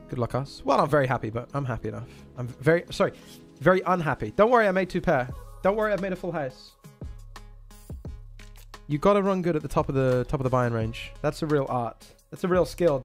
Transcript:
Good luck, us. Well, I'm very happy, but I'm happy enough. I'm very unhappy. Don't worry, I made 2 pair. Don't worry, I've made a full house. You gotta run good at the top of the buy-in range. That's a real art. That's a real skill.